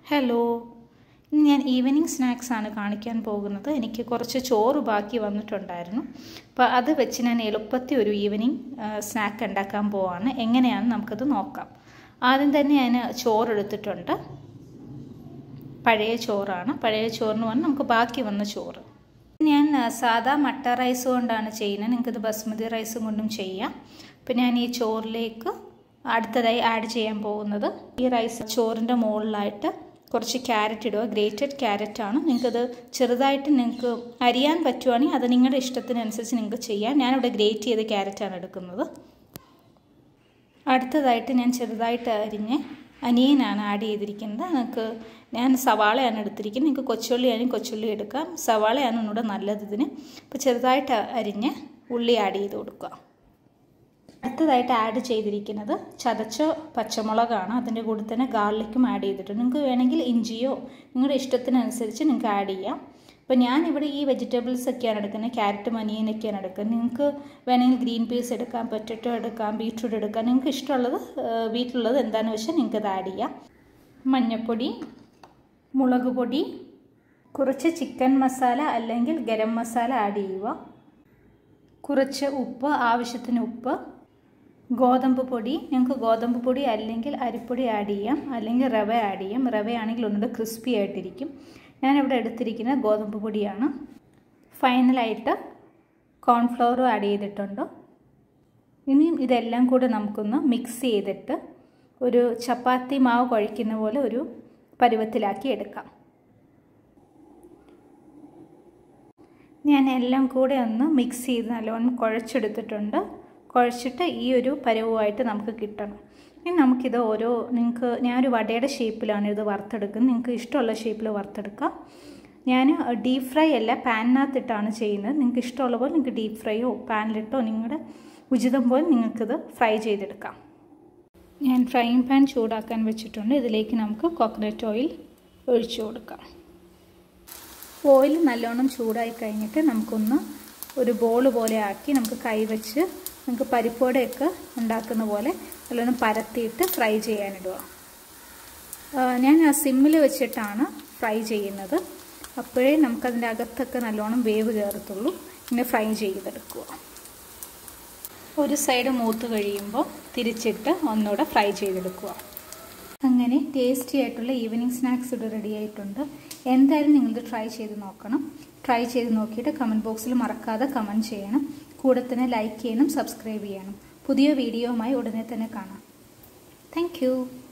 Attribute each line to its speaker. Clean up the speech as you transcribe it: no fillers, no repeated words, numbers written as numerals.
Speaker 1: Hello, ഇന്ന് ഞാൻ evening സ്നാക്സാണ് കാണിക്കാൻ പോകുന്നത്. എനിക്ക് കുറച്ച് ചോറ് ബാക്കി വന്നിട്ടുണ്ടായിരുന്നു. അപ്പോൾ അത് വെച്ച് ഞാൻ എളുപ്പത്തിൽ ഒരു ഈവനിങ് സ്നാക്ക് ഉണ്ടാക്കാൻ പോവാണ്. എങ്ങനെയാണെന്ന് നമുക്കത് നോക്കാം. ആദ്യം തന്നെ ഞാൻ ചോറ് എടുത്തിട്ടുണ്ട്. പഴയ ചോറാണ്. പഴയ ചോറിന് വന്ന് നമുക്ക് ബാക്കി വന്ന ചോറ്. ഞാൻ സാധാ മട്ട റൈസ് കൊണ്ടാണ് ചെയ്യുന്നത്. നിങ്ങൾക്കിത് ബസ്മതി റൈസും കൊണ്ടും ചെയ്യാം. അപ്പോൾ ഞാൻ ഈ ചോറിലേക്ക് അടുത്തതായി ആഡ് ചെയ്യാൻ പോകുന്നത് ഈ റൈസ് ചോറിൻ്റെ മുകളിലായിട്ട് കുറച്ച് ക്യാരറ്റ് ഇടുക. ഗ്രേറ്റഡ് ക്യാരറ്റാണ്. നിങ്ങൾക്കത് ചെറുതായിട്ട് നിങ്ങൾക്ക് അരിയാൻ പറ്റുവാണെങ്കിൽ അത് നിങ്ങളുടെ ഇഷ്ടത്തിനനുസരിച്ച് നിങ്ങൾക്ക് ചെയ്യാം. ഞാനിവിടെ ഗ്രേറ്റ് ചെയ്ത ക്യാരറ്റാണ് എടുക്കുന്നത്. അടുത്തതായിട്ട് ഞാൻ ചെറുതായിട്ട് അരിഞ്ഞ് അനിയനാണ് ആഡ് ചെയ്തിരിക്കുന്നത്. നിങ്ങൾക്ക് ഞാൻ സവാളയാണ് എടുത്തിരിക്കുന്നത്. നിങ്ങൾക്ക് കൊച്ചുള്ളിയാണെങ്കിൽ കൊച്ചുള്ളി എടുക്കാം. സവാളയാണ് ഒന്നുകൂടെ നല്ലത് ഇതിന്. അപ്പോൾ ചെറുതായിട്ട് അരിഞ്ഞ് ഉള്ളി ആഡ് ചെയ്ത് കൊടുക്കുക. അടുത്തതായിട്ട് ആഡ് ചെയ്തിരിക്കുന്നത് ചതച്ച പച്ചമുളകാണ്. അതിൻ്റെ കൂടെ തന്നെ ഗാർലിക്കും ആഡ് ചെയ്തിട്ടുണ്ട്. നിങ്ങൾക്ക് വേണമെങ്കിൽ ഇഞ്ചിയോ നിങ്ങളുടെ ഇഷ്ടത്തിനനുസരിച്ച് നിങ്ങൾക്ക് ആഡ് ചെയ്യാം. അപ്പോൾ ഞാനിവിടെ ഈ വെജിറ്റബിൾസ് ഒക്കെയാണ് എടുക്കുന്നത്. ക്യാരറ്റും അനിയനൊക്കെയാണ് എടുക്കുന്നത്. നിങ്ങൾക്ക് വേണമെങ്കിൽ ഗ്രീൻ പീസ് എടുക്കാം, പൊറ്ററ്റോ എടുക്കാം, ബീറ്റ്റൂട്ട് എടുക്കാം. നിങ്ങൾക്ക് ഇഷ്ടമുള്ളത് വീട്ടിലുള്ളത് എന്താണെന്ന് വെച്ചാൽ നിങ്ങൾക്കത് ആഡ് ചെയ്യാം. മഞ്ഞൾപ്പൊടി, മുളക് പൊടി, കുറച്ച് ചിക്കൻ മസാല അല്ലെങ്കിൽ ഗരം മസാല ആഡ് ചെയ്യുക. കുറച്ച് ഉപ്പ്, ആവശ്യത്തിന് ഉപ്പ്, ഗോതമ്പ് പൊടി. ഞങ്ങൾക്ക് ഗോതമ്പ് പൊടി അല്ലെങ്കിൽ അരിപ്പൊടി ആഡ് ചെയ്യാം, അല്ലെങ്കിൽ റവ ആഡ് ചെയ്യാം. റവയാണെങ്കിൽ ഒന്നുകൂടെ ക്രിസ്പി ആയിട്ടിരിക്കും. ഞാനിവിടെ എടുത്തിരിക്കുന്നത് ഗോതമ്പ് പൊടിയാണ്. ഫൈനലായിട്ട് കോൺഫ്ലവറും ആഡ് ചെയ്തിട്ടുണ്ട്. ഇനിയും ഇതെല്ലാം കൂടെ നമുക്കൊന്ന് മിക്സ് ചെയ്തിട്ട് ഒരു ചപ്പാത്തി മാവ് കുഴയ്ക്കുന്ന പോലെ ഒരു പരുവത്തിലാക്കി എടുക്കാം. ഞാൻ എല്ലാം കൂടെ ഒന്ന് മിക്സ് ചെയ്ത് നല്ലോണം കുഴച്ചെടുത്തിട്ടുണ്ട്. കുഴച്ചിട്ട് ഈ ഒരു പരുവമായിട്ട് നമുക്ക് കിട്ടണം. ഇനി നമുക്കിത് ഞാനൊരു വടയുടെ ഷേപ്പിലാണ് ഇത് വറുത്തെടുക്കുന്നത്. നിങ്ങൾക്ക് ഇഷ്ടമുള്ള ഷേപ്പിൽ വറുത്തെടുക്കാം. ഞാൻ ഡീപ്പ് ഫ്രൈ അല്ല, പാനിനകത്തിട്ടാണ് ചെയ്യുന്നത്. നിങ്ങൾക്ക് ഇഷ്ടമുള്ള പോലെ നിങ്ങൾക്ക് ഡീപ്പ് ഫ്രൈയോ പാനിലിട്ടോ നിങ്ങളുടെ ഉചിതം പോലെ നിങ്ങൾക്കിത് ഫ്രൈ ചെയ്തെടുക്കാം. ഞാൻ ഫ്രൈയിങ് പാൻ ചൂടാക്കാൻ വെച്ചിട്ടുണ്ട്. ഇതിലേക്ക് നമുക്ക് കോക്കനട്ട് ഓയിൽ ഒഴിച്ചു കൊടുക്കാം. ഓയിൽ നല്ലോണം ചൂടായി കഴിഞ്ഞിട്ട് നമുക്കൊന്ന് ഒരു ബോൾ പോലെ ആക്കി നമുക്ക് കൈവച്ച് നമുക്ക് പരിപ്പോടെയൊക്കെ ഉണ്ടാക്കുന്ന പോലെ നല്ലോണം പരത്തിയിട്ട് ഫ്രൈ ചെയ്യാനിടുക. ഞാൻ ആ സിമ്മിൽ വെച്ചിട്ടാണ് ഫ്രൈ ചെയ്യുന്നത്. അപ്പോഴേ നമുക്കതിൻ്റെ അകത്തൊക്കെ നല്ലോണം വേവ് കയറത്തുള്ളൂ. ഇങ്ങനെ ഫ്രൈ ചെയ്തെടുക്കുക. ഒരു സൈഡ് മൂത്ത് കഴിയുമ്പോൾ തിരിച്ചിട്ട് ഒന്നുകൂടെ ഫ്രൈ ചെയ്തെടുക്കുക. അങ്ങനെ ടേസ്റ്റി ആയിട്ടുള്ള ഈവനിങ് സ്നാക്സ് ഇവിടെ റെഡി ആയിട്ടുണ്ട്. എന്തായാലും നിങ്ങളിത് ട്രൈ ചെയ്ത് നോക്കണം. ട്രൈ ചെയ്ത് നോക്കിയിട്ട് കമൻറ്റ് ബോക്സിൽ മറക്കാതെ കമൻറ്റ് ചെയ്യണം. കൂടെ തന്നെ ലൈക്ക് ചെയ്യണം, സബ്സ്ക്രൈബ് ചെയ്യണം. പുതിയ വീഡിയോയുമായി ഉടനെ തന്നെ കാണാം. താങ്ക്